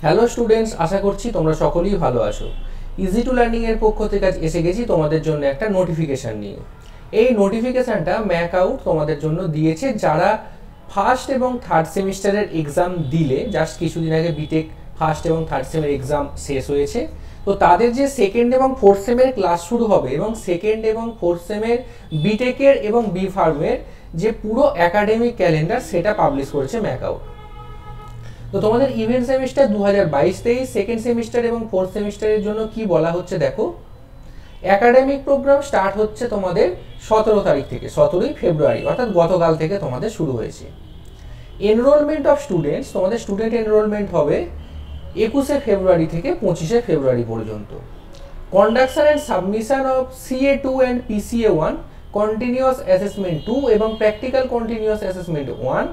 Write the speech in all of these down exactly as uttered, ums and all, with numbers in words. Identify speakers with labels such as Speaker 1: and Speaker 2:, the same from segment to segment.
Speaker 1: Hello students, আশা করছি তোমরা সকলেই ভালো আছো। ইজি টু লার্নিং এর পক্ষ থেকে আজ এসে গেছি তোমাদের জন্য একটা নোটিফিকেশান নিয়ে। এই নোটিফিকেশানটা ম্যাক আউট তোমাদের জন্য দিয়েছে যারা ফার্স্ট এবং থার্ড সেমিস্টারের এক্সাম দিলে, জাস্ট কিছুদিন আগে বিটেক ফার্স্ট এবং থার্ড সেমের এক্সাম শেষ হয়েছে। তো তাদের যে সেকেন্ড এবং ফোর্থ সেমের ক্লাস শুরু হবে এবং সেকেন্ড এবং ফোর্থ সেমের বিটেকের এবং বি ফার্মের যে পুরো একাডেমিক ক্যালেন্ডার সেটা পাবলিশ করেছে ম্যাক আউট। তো তোমাদের ইভেন্ট সেমিস্টার দু হাজার বাইশ তেইশ সেকেন্ড সেমিস্টার এবং ফোর্থ সেমিস্টারের জন্য কি বলা হচ্ছে দেখো। একাডেমিক প্রোগ্রাম স্টার্ট হচ্ছে তোমাদের সতেরো তারিখ থেকে, সতেরোই ফেব্রুয়ারি অর্থাৎ গতকাল থেকে তোমাদের শুরু হয়েছে। এনরোলমেন্ট অফ স্টুডেন্টস, তোমাদের স্টুডেন্ট এনরোলমেন্ট হবে একুশে ফেব্রুয়ারি থেকে পঁচিশে ফেব্রুয়ারি পর্যন্ত। Conduction and submission of CA two and PCA one, continuous assessment two এবং প্র্যাকটিক্যাল কন্টিনিউয়াস অ্যাসেসমেন্ট ওয়ান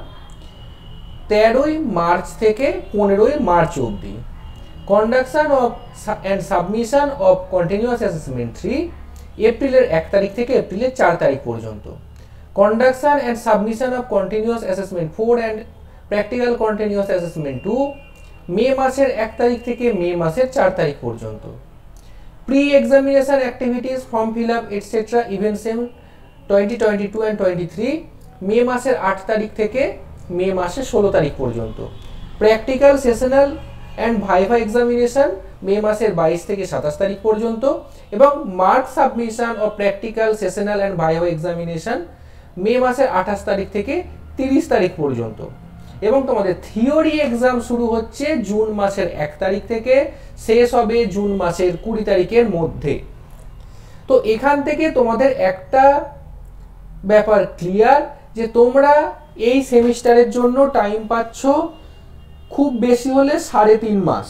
Speaker 1: তেরোই মার্চ থেকে পনেরোই মার্চ অবধি। Conduction of and submission of continuous assessment three এপ্রিলের এক তারিখ থেকে এপ্রিলের চার তারিখ পর্যন্ত। Conduction and submission of continuous assessment four and practical continuous assessment two May মাসের এক তারিখ থেকে মে মাসের চার তারিখ পর্যন্ত। Pre examination activities, form fill up etcetera event sem twenty twenty two and twenty three May মাসের আট তারিখ থেকে মে মাসের ষোলো তারিখ পর্যন্ত। Practical sessional and viva examination May মাসের বাইশ থেকে সাতাশ তারিখ পর্যন্ত এবং mark submission of practical sessional and viva examination May মাসের আঠাশ তারিখ থেকে তিরিশ তারিখ পর্যন্ত। এবং তোমাদের থিওরি এক্সাম শুরু হচ্ছে জুন মাসের এক তারিখ থেকে, শেষ হবে জুন মাসের কুড়ি তারিখের মধ্যে। তো এখান থেকে তোমাদের একটা ব্যাপার ক্লিয়ার যে তোমরা এই সেমিস্টারের জন্য টাইম পাচ্ছ খুব বেশি হলে সাড়ে তিন মাস,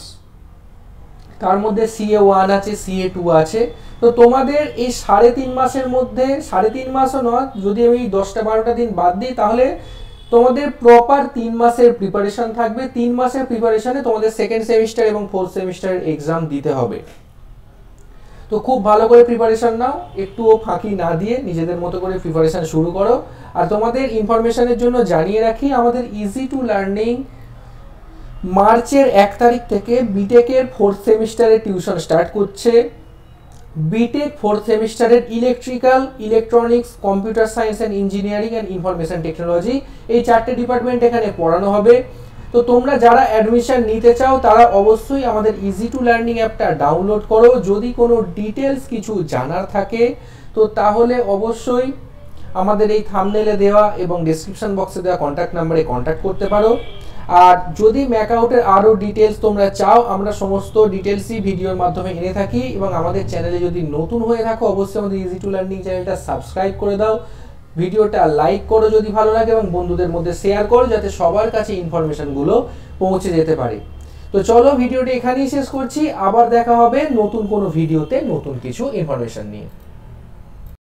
Speaker 1: তার মধ্যে সিএ ওয়ান আছে, সিএ টু আছে। তো তোমাদের এই সাড়ে তিন মাসের মধ্যে, সাড়ে তিন মাসও নয়, যদি আমি দশটা বারোটা দিন বাদ দিই তাহলে তোমাদের প্রপার তিন মাসের প্রিপারেশন থাকবে। তিন মাসের প্রিপারেশনে তোমাদের সেকেন্ড সেমিস্টার এবং ফোর্থ সেমিস্টারের এক্সাম দিতে হবে। তো খুব ভালো করে প্রিপারেশন নাও, একটুও ফাঁকি না দিয়ে নিজেদের মতো করে প্রিপারেশন শুরু করো। আর তোমাদের ইনফরমেশনের জন্য জানিয়ে রাখি, আমাদের ইজি টু লার্নিং মার্চের এক তারিখ থেকে বিটেকের ফোর্থ সেমিস্টারের টিউশন স্টার্ট করছে। বিটেক ফোর্থ সেমিস্টারের electrical, electronics, computer science and engineering and information technology এই চারটে ডিপার্টমেন্ট এখানে পড়ানো হবে। তো তোমরা যারা অ্যাডমিশন নিতে চাও তারা অবশ্যই আমাদের ইজি টু লার্নিং অ্যাপটা ডাউনলোড করো। যদি কোনো ডিটেলস কিছু জানার থাকে তো তাহলে অবশ্যই আমাদের এই থাম্বনেলে দেওয়া এবং ডেসক্রিপশন বক্সে দেওয়া কন্ট্যাক্ট নাম্বারে কন্ট্যাক্ট করতে পারো। আর যদি ম্যাক আউটের আরও ডিটেলস তোমরা চাও, আমরা সমস্ত ডিটেলসই ভিডিওর মাধ্যমে এনে থাকি। এবং আমাদের চ্যানেলে যদি নতুন হয়ে থাকো অবশ্যই আমাদের ইজি টু লার্নিং চ্যানেলটা সাবস্ক্রাইব করে দাও, ভিডিওটা লাইক করো যদি ভালো লাগে এবং বন্ধুদের মধ্যে শেয়ার করো যাতে সবার কাছে ইনফরমেশনগুলো পৌঁছে যেতে পারে। তো চলো ভিডিওটি এখানেই শেষ করছি, আবার দেখা হবে নতুন কোনো ভিডিওতে নতুন কিছু ইনফরমেশন নিয়ে।